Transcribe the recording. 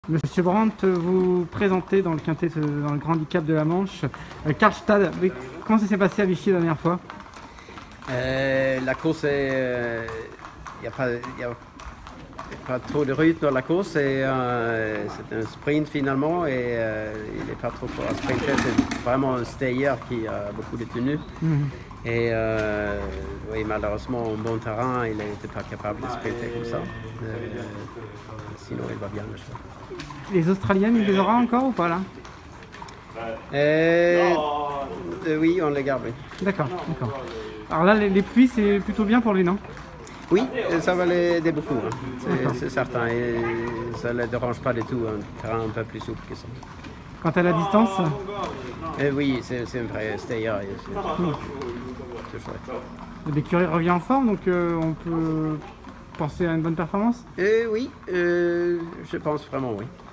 Monsieur Brandt, vous présentez dans le quintet, dans le grand handicap de la Manche, Karlstad. Comment ça s'est passé à Vichy la dernière fois? La course est... Il n'y a pas trop de rythme dans la course. C'est un sprint finalement et il n'est pas trop fort à sprinter. C'est vraiment un stayer qui a beaucoup de tenue. Et oui, malheureusement, au bon terrain, il n'était pas capable de sprinter comme ça. Sinon, il va bien le choix. Les Australiennes, il les aura encore ou pas là? Oui, on les garde, oui. D'accord, d'accord. Alors là, les pluies, c'est plutôt bien pour lui, non? Oui, ça va l'aider beaucoup, hein. C'est certain. Et ça ne les dérange pas du tout, un terrain un peu plus souple que ça. Quant à la distance? Oui, c'est un vrai stayer. C'est chouette. L'écurie revient en forme, donc on peut penser à une bonne performance? Oui, je pense vraiment, oui.